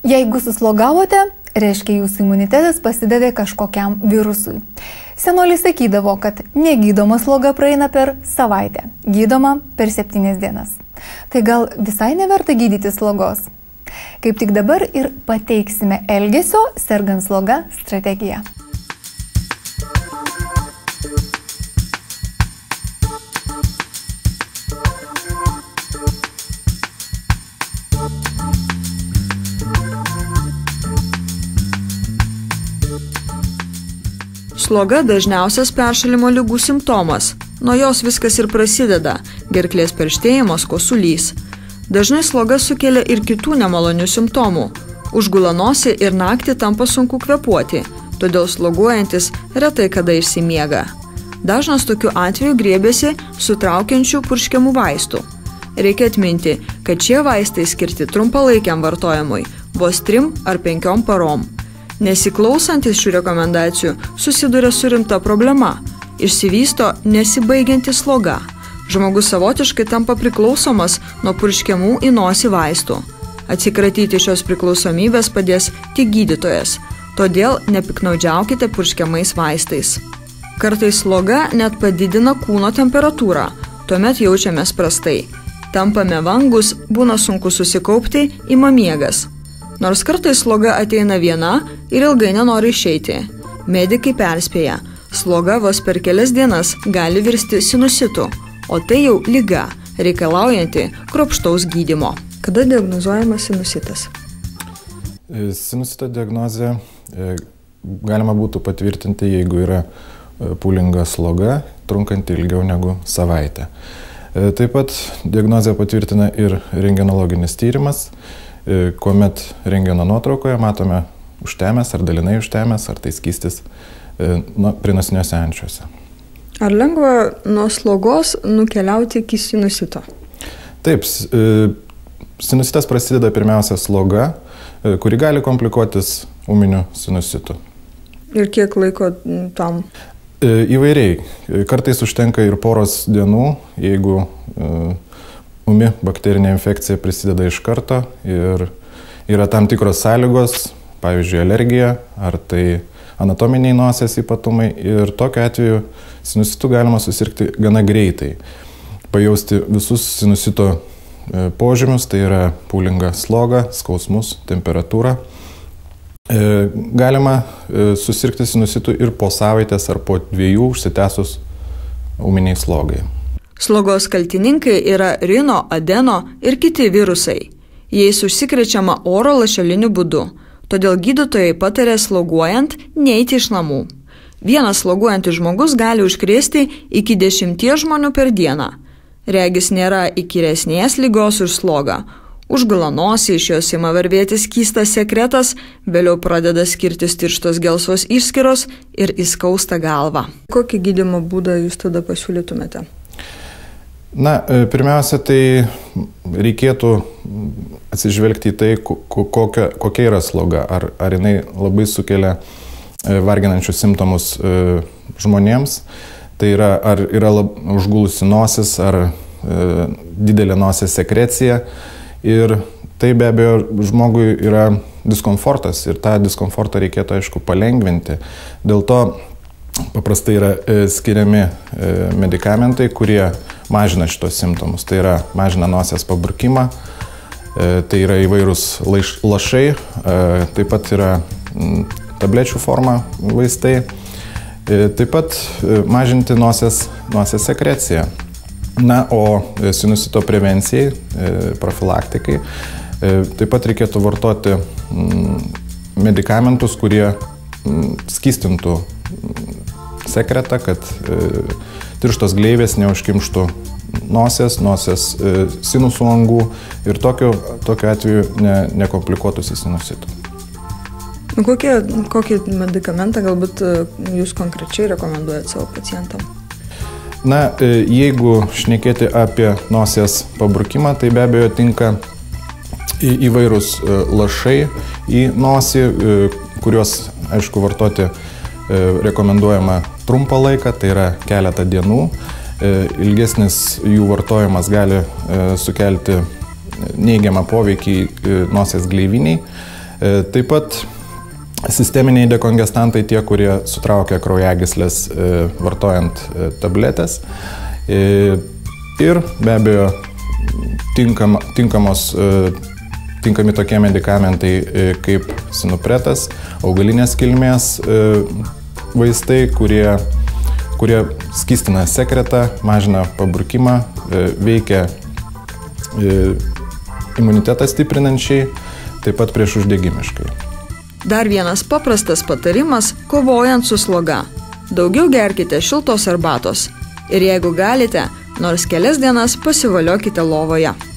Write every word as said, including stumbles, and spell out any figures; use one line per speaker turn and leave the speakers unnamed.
Jeigu suslogavote, reiškia jūsų imunitetas pasidavė kažkokiam virusui. Senoliai sakydavo, kad negydoma sloga praeina per savaitę, gydoma per septynias dienas. Tai gal visai neverta gydyti slogos? Kaip tik dabar ir pateiksime elgesio sergant sloga strategiją.
Sloga dažniausias peršalimo ligų simptomas. Nuo jos viskas ir prasideda – gerklės perštėjimas, kosulys. Dažnai sloga sukelia ir kitų nemalonių simptomų. Užgula nosį ir naktį tampa sunku kvėpuoti, todėl sloguojantis retai kada išsimiega. Dažnas tokiu atveju griebiasi sutraukiančių purškiamų vaistų. Reikia atminti, kad šie vaistai skirti trumpalaikiam vartojimui, vos trim ar penkiom parom. Nesiklausantis šių rekomendacijų susiduria su rimta problema – išsivysto nesibaigianti sloga. Žmogus savotiškai tampa priklausomas nuo purškiamų į nosį vaistų. Atsikratyti šios priklausomybės padės tik gydytojas, todėl nepiknaudžiaukite purškiamais vaistais. Kartais sloga net padidina kūno temperatūrą, tuomet jaučiamės prastai. Tampame vangus, būna sunku susikaupti, ima miegas. Nors kartais sloga ateina viena ir ilgai nenori išeiti. Medikai perspėja, sloga vos per kelias dienas gali virsti sinusitu, o tai jau liga, reikalaujanti kruopštaus gydymo. Kada diagnozuojamas sinusitas?
Sinusito diagnozę galima būtų patvirtinti, jeigu yra pūlinga sloga, trunkanti ilgiau negu savaitę. Taip pat diagnozę patvirtina ir rentgenologinis tyrimas, kuomet rentgeno nuotraukoje matome užtemęs ar dalinai užtemęs, ar tai skystis prie nosiniuose ančiuose.
Ar lengva nuo slogos nukeliauti iki sinusito?
Taip, sinusitas prasideda pirmiausia sloga, kuri gali komplikuotis ūminiu sinusitu.
Ir kiek laiko tam?
Įvairiai. Kartais užtenka ir poros dienų, jeigu ūmi bakterinė infekcija prisideda iš karto ir yra tam tikros sąlygos, pavyzdžiui, alergija ar tai anatominiai nosies ypatumai ir tokiu atveju sinusitu galima susirgti gana greitai. Pajausti visus sinusito požymius, tai yra pūlingą slogą, skausmus, temperatūrą. Galima susirgti sinusitu ir po savaitės ar po dviejų užsitęsus ūminiai slogai.
Slogos kaltininkai yra rino, adeno ir kiti virusai. Jais užsikrečiama oro lašeliniu būdu, todėl gydytojai patarė sloguojant neiti iš namų. Vienas sloguojantis žmogus gali užkrėsti iki dešimties žmonių per dieną. Regis nėra įkyresnės ligos už slogą. Užgula nosį, iš jos ima varvėti skystas sekretas, vėliau pradeda skirtis tirštos gelsvos išskyros ir įskausta galva. Kokį gydymo būdą jūs tada pasiūlytumėte?
Na, pirmiausia, tai reikėtų atsižvelgti į tai, kokia, kokia yra sloga. Ar, ar jinai labai sukelia varginančius simptomus žmonėms. Tai yra, ar yra lab, užgulusi nosis, ar e, didelė nosies sekrecija. Ir tai be abejo žmogui yra diskomfortas ir tą diskomfortą reikėtų, aišku, palengvinti. Dėl to paprastai yra skiriami medikamentai, kurie mažina šitos simptomus. Tai yra mažina nosies paburkimą, tai yra įvairūs lašai, taip pat yra tablečių forma vaistai, taip pat mažinti nosies, nosies sekreciją. Na, o sinusito prevencijai, profilaktikai, taip pat reikėtų vartoti medikamentus, kurie skystintų sekretą, kad tirštos gleivės neužkimštų nosies, nosies sinusų angų ir tokiu, tokiu atveju ne, nekomplikuotųsi sinusitu.
Kokie, kokį medikamentą galbūt jūs konkrečiai rekomenduojate savo pacientam?
Na, jeigu šnekėti apie nosies pabrukimą, tai be abejo tinka į, įvairūs lašai į nosį, kuriuos, aišku, vartoti rekomenduojama trumpą laiką, tai yra keletą dienų. Ilgesnis jų vartojimas gali sukelti neigiamą poveikį nosies gleiviniai. Taip pat sisteminiai dekongestantai, tie, kurie sutraukia kraujagyslės vartojant tabletės. Ir be abejo tinkam, tinkamos, tinkami tokie medikamentai kaip sinupretas, augalinės kilmės vaistai, kurie, kurie skystina sekretą, mažina paburkimą, veikia imunitetą stiprinančiai, taip pat priešuždegimiškai.
Dar vienas paprastas patarimas, kovojant su sloga. Daugiau gerkite šiltos arbatos ir jeigu galite, nors kelias dienas pasivaliokite lovoje.